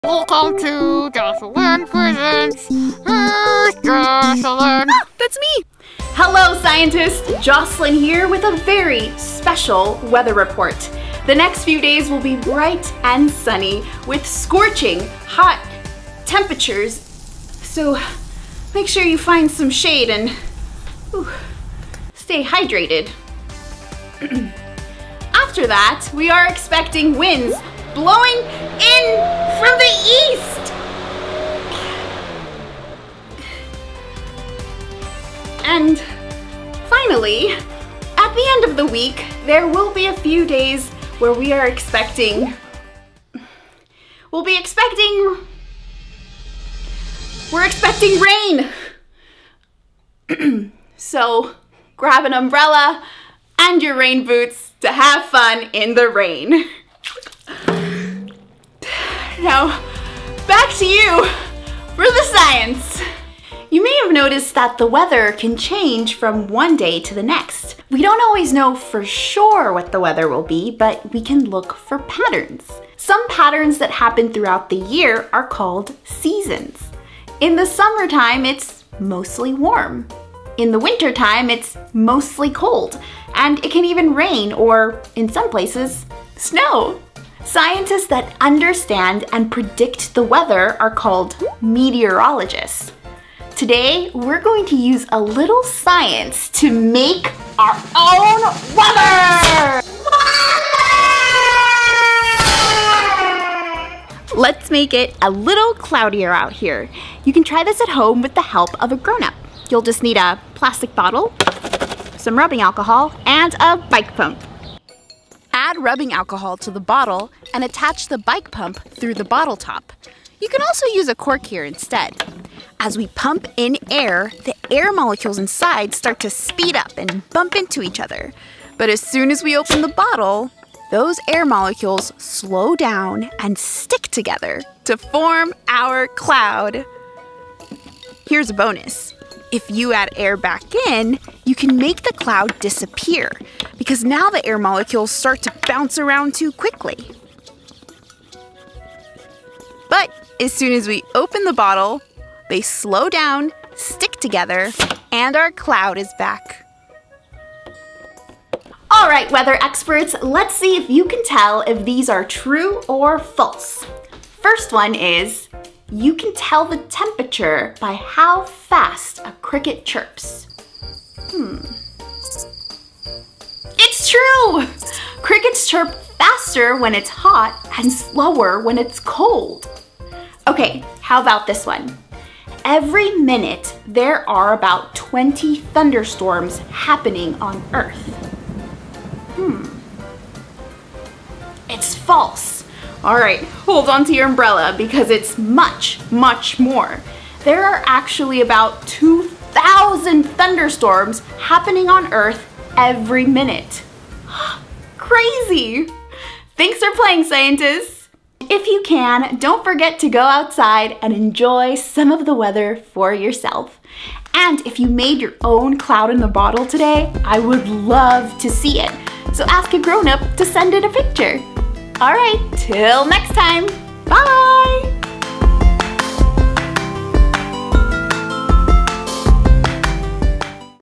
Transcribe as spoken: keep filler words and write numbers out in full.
Welcome to Jocelyn Presents. Here's Jocelyn. Ah, that's me. Hello, scientists. Jocelyn here with a very special weather report. The next few days will be bright and sunny with scorching hot temperatures. So make sure you find some shade and ooh, stay hydrated. After that, we are expecting winds blowing in from the east. And finally, at the end of the week, there will be a few days where we are expecting, we'll be expecting, we're expecting rain. So grab an umbrella and your rain boots to have fun in the rain. Now, back to you for the science. You may have noticed that the weather can change from one day to the next. We don't always know for sure what the weather will be, but we can look for patterns. Some patterns that happen throughout the year are called seasons. In the summertime, it's mostly warm. In the wintertime, it's mostly cold, and it can even rain or, in some places, snow. Scientists that understand and predict the weather are called meteorologists. Today, we're going to use a little science to make our own weather! Let's make it a little cloudier out here. You can try this at home with the help of a grown-up. You'll just need a plastic bottle, some rubbing alcohol, and a bike pump. Add rubbing alcohol to the bottle and attach the bike pump through the bottle top. You can also use a cork here instead. As we pump in air, the air molecules inside start to speed up and bump into each other. But as soon as we open the bottle, those air molecules slow down and stick together to form our cloud. Here's a bonus. If you add air back in, you can make the cloud disappear because now the air molecules start to bounce around too quickly. But as soon as we open the bottle, they slow down, stick together, and our cloud is back. All right, weather experts, let's see if you can tell if these are true or false. First one is, you can tell the temperature by how fast a cricket chirps. Hmm. It's true! Crickets chirp faster when it's hot and slower when it's cold. Okay, how about this one? Every minute, there are about twenty thunderstorms happening on Earth. Hmm. It's false. All right, hold on to your umbrella because it's much, much more. There are actually about two thousand thunderstorms happening on Earth every minute. Crazy! Thanks for playing, scientists. If you can, don't forget to go outside and enjoy some of the weather for yourself. And if you made your own cloud in the bottle today, I would love to see it. So ask a grown-up to send in a picture. All right, till next time, bye!